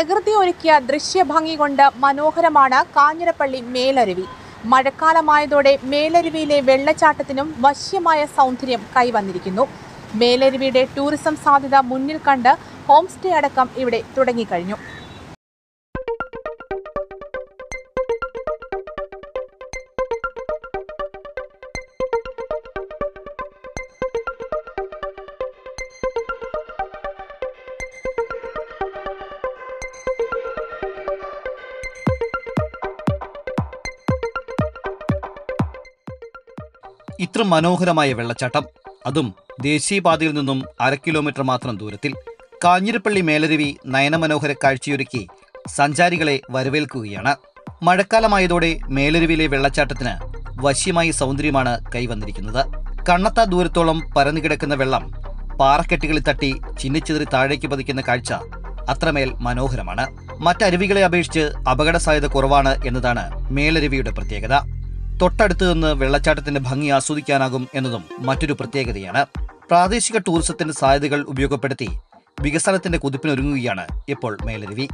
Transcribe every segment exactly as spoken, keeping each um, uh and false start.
പ്രകൃതി ഒരുക്കിയ ദൃശ്യഭംഗി കൊണ്ട് മനോഹരമാണ് കാഞ്ഞിരപ്പള്ളി മേലരുവി. മഴക്കാലമായതോടെ മേലരുവിയിലെ വെള്ളച്ചാട്ടത്തിനും വശ്യമായ സൗന്ദര്യം കൈവന്നിരിക്കുന്നു. മേലരുവിയുടെ ടൂറിസം സാധ്യത മുന്നിൽ കണ്ട് ഹോം സ്റ്റേ അടക്കം ഇവിടെ തുടങ്ങിക്കഴിഞ്ഞു. ഇത്ര മനോഹരമായ വെള്ളച്ചാട്ടം, അതും ദേശീയപാതയിൽ നിന്നും അര കിലോമീറ്റർ മാത്രം ദൂരത്തിൽ. കാഞ്ഞിരപ്പള്ളി മേലരുവി നയനമനോഹര കാഴ്ചയൊരുക്കി സഞ്ചാരികളെ വരവേൽക്കുകയാണ്. മഴക്കാലമായതോടെ മേലരുവിയിലെ വെള്ളച്ചാട്ടത്തിന് വശ്യമായ സൗന്ദര്യമാണ് കൈവന്നിരിക്കുന്നത്. കണ്ണത്താ ദൂരത്തോളം പരന്നുകിടക്കുന്ന വെള്ളം പാറക്കെട്ടുകളിൽ തട്ടി ചിന്നിച്ചിതറി താഴേക്ക് പതിക്കുന്ന കാഴ്ച അത്രമേൽ മനോഹരമാണ്. മറ്റരുവികളെ അപേക്ഷിച്ച് അപകട സാധ്യത കുറവാണ് എന്നതാണ് മേലരുവിയുടെ പ്രത്യേകത. തൊട്ടടുത്ത് നിന്ന് വെള്ളച്ചാട്ടത്തിന്റെ ഭംഗി ആസ്വദിക്കാനാകും എന്നതും മറ്റൊരു പ്രത്യേകതയാണ്. പ്രാദേശിക ടൂറിസത്തിന്റെ സാധ്യതകൾ ഉപയോഗപ്പെടുത്തി വികസനത്തിന്റെ കുതിപ്പിനൊരുങ്ങുകയാണ് ഇപ്പോൾ മേലരുവി.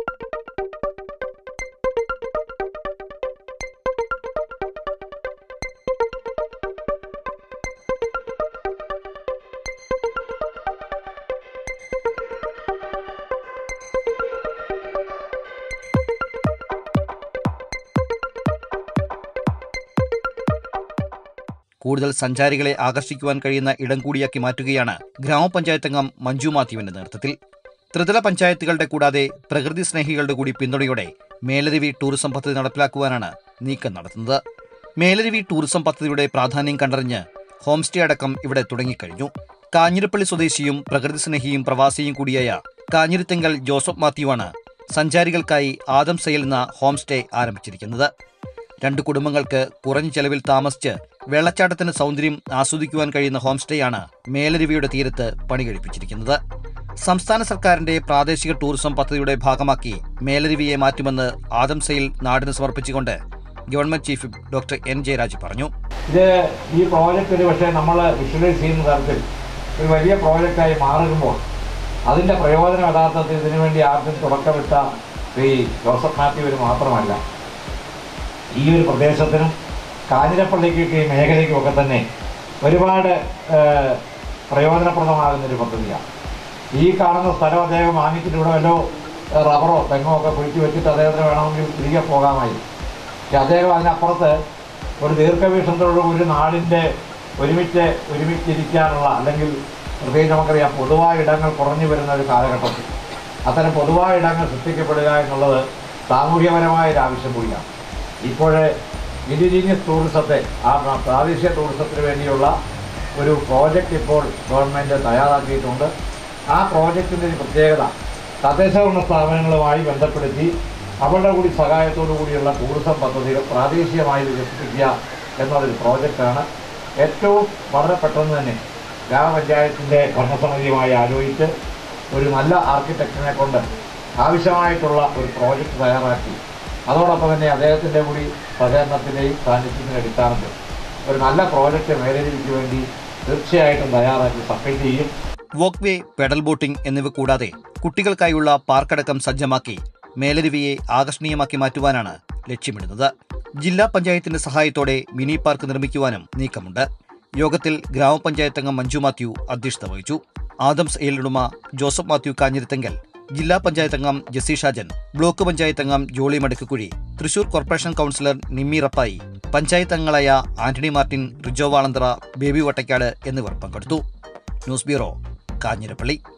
കൂടുതൽ സഞ്ചാരികളെ ആകർഷിക്കുവാൻ കഴിയുന്ന ഇടം കൂടിയാക്കി മാറ്റുകയാണ് ഗ്രാമപഞ്ചായത്ത് അംഗം മഞ്ജു മാത്യുവിന്റെ നേതൃത്വത്തിൽ. ത്രിതല പഞ്ചായത്തുകളുടെ കൂടാതെ പ്രകൃതി സ്നേഹികളുടെ കൂടി പിന്തുണയോടെ മേലരുവി ടൂറിസം പദ്ധതി നടപ്പിലാക്കുവാനാണ് നീക്കം നടത്തുന്നത്. മേലരുവി ടൂറിസം പദ്ധതിയുടെ പ്രാധാന്യം കണ്ടറിഞ്ഞ് ഹോം സ്റ്റേ അടക്കം ഇവിടെ തുടങ്ങിക്കഴിഞ്ഞു. കാഞ്ഞിരപ്പള്ളി സ്വദേശിയും പ്രകൃതി സ്നേഹിയും പ്രവാസിയും കൂടിയായ കാഞ്ഞിരത്തെങ്കൽ ജോസഫ് മാത്യുവാണ് സഞ്ചാരികൾക്കായി ആദംസയിൽ എന്ന ഹോം സ്റ്റേ ആരംഭിച്ചിരിക്കുന്നത്. രണ്ട് കുടുംബങ്ങൾക്ക് കുറഞ്ഞ ചെലവിൽ താമസിച്ച് വെള്ളച്ചാട്ടത്തിന്റെ സൗന്ദര്യം ആസ്വദിക്കുവാൻ കഴിയുന്ന ഹോം സ്റ്റേയാണ് മേലരുവിയുടെ തീരത്ത് പണി കഴിപ്പിച്ചിരിക്കുന്നത്. സംസ്ഥാന സർക്കാരിന്റെ പ്രാദേശിക ടൂറിസം പദ്ധതിയുടെ ഭാഗമാക്കി മേലരുവിയെ മാറ്റുമെന്ന് ആദംസയിൽ നാടിന് സമർപ്പിച്ചുകൊണ്ട് government chief doctor N Jayaraj പറഞ്ഞു. ഇത് ഈ പ്രോജക്റ്റ് പക്ഷേ നമ്മൾ വിഷ്വലൈസ് ചെയ്യുന്ന തരത്തിൽ ഒരു വലിയ പ്രോജക്റ്റായി മാറുമ്പോൾ അതിന്റെ പ്രയോജനം യഥാർത്ഥത്തിൽ ഇതിനുവേണ്ടി ആദ്യം തുടക്കമിട്ട ശ്രീ ജോസഫ് മാത്യുവിന് മാത്രമല്ല, ഈ ഒരു പ്രദേശത്തിനും കാഞ്ഞിരപ്പള്ളിക്കൊക്കെ ഈ മേഖലയ്ക്കുമൊക്കെ തന്നെ ഒരുപാട് പ്രയോജനപ്രദമാകുന്നൊരു പദ്ധതിയാണ്. ഈ കാണുന്ന സ്ഥലം അദ്ദേഹം വാങ്ങിച്ചിട്ട് ഇവിടെ വല്ലോ റബ്ബറോ തെങ്ങോ ഒക്കെ കുഴിച്ച് വെച്ചിട്ട് അദ്ദേഹത്തിന് വേണമെങ്കിൽ തിരികെ പോകാമായി. പക്ഷെ അദ്ദേഹം അതിനപ്പുറത്ത് ഒരു ദീർഘവീക്ഷണത്തോട് ഒരു നാടിൻ്റെ ഒരുമിച്ച് ഒരുമിച്ചിരിക്കാനുള്ള, അല്ലെങ്കിൽ പ്രത്യേകിച്ച് നമുക്കറിയാം പൊതുവായ ഇടങ്ങൾ കുറഞ്ഞു വരുന്ന ഒരു കാലഘട്ടത്തിൽ അത്തരം പൊതുവായ ഇടങ്ങൾ സൃഷ്ടിക്കപ്പെടുക എന്നുള്ളത് സാമൂഹ്യപരമായൊരു ആവശ്യം കൂടിയാണ്. ഇപ്പോൾ ഇൻഡിജീനിയസ് ടൂറിസത്തെ, ആ പ്രാദേശിക ടൂറിസത്തിന് വേണ്ടിയുള്ള ഒരു പ്രോജക്റ്റ് ഇപ്പോൾ ഗവൺമെൻറ് തയ്യാറാക്കിയിട്ടുണ്ട്. ആ പ്രോജക്റ്റിൻ്റെ ഒരു പ്രത്യേകത തദ്ദേശഭരണ സ്ഥാപനങ്ങളുമായി ബന്ധപ്പെടുത്തി അവരുടെ കൂടി സഹായത്തോടു കൂടിയുള്ള ടൂറിസം പദ്ധതികൾ പ്രാദേശികമായി വികസിപ്പിക്കുക എന്നതൊരു പ്രോജക്റ്റാണ്. ഏറ്റവും വളരെ പെട്ടെന്ന് തന്നെ ഗ്രാമപഞ്ചായത്തിൻ്റെ ഭരണസമിതിയുമായി ആലോചിച്ച് ഒരു നല്ല ആർക്കിടെക്റ്റിനെ കൊണ്ട് ആവശ്യമായിട്ടുള്ള ഒരു പ്രോജക്റ്റ് തയ്യാറാക്കി അതോടൊപ്പം തന്നെ അദ്ദേഹത്തിൻ്റെ കൂടി സഹകരണത്തിൻ്റെയും സാന്നിധ്യത്തിൻ്റെ അടിസ്ഥാനത്തിൽ ഒരു നല്ല പ്രോജക്റ്റ് മേലരുവിക്ക് വേണ്ടി തീർച്ചയായിട്ടും തയ്യാറാക്കി സബ്മിറ്റ് ചെയ്യും. വോക്ക് വേ, പെഡൽ ബോട്ടിംഗ് എന്നിവ കൂടാതെ കുട്ടികൾക്കായുള്ള പാർക്കടക്കം സജ്ജമാക്കി മേലരുവിയെ ആകർഷണീയമാക്കി മാറ്റുവാനാണ് ലക്ഷ്യമിടുന്നത്. ജില്ലാ പഞ്ചായത്തിന്റെ സഹായത്തോടെ മിനി പാർക്ക് നിർമ്മിക്കുവാനും നീക്കമുണ്ട്. യോഗത്തിൽ ഗ്രാമപഞ്ചായത്ത് അംഗം മഞ്ജു മാത്യു അധ്യക്ഷത വഹിച്ചു. ആദംസ് ഏലുടമ ജോസഫ് മാത്യു കാഞ്ഞിരത്തെങ്കൽ, ജില്ലാ പഞ്ചായത്ത് അംഗം ജസി ഷാജൻ, ബ്ലോക്ക് പഞ്ചായത്ത് അംഗം ജോളി മടക്കുകുഴി, തൃശൂർ കോർപ്പറേഷൻ കൗൺസിലർ നിമ്മി റപ്പായി, പഞ്ചായത്ത് അംഗങ്ങളായ ആന്റണി മാർട്ടിൻ, റിജോ വാളന്തറ, ബേബി വട്ടക്കാട് എന്നിവർ പങ്കെടുത്തു. News bureau, Kanjirappally.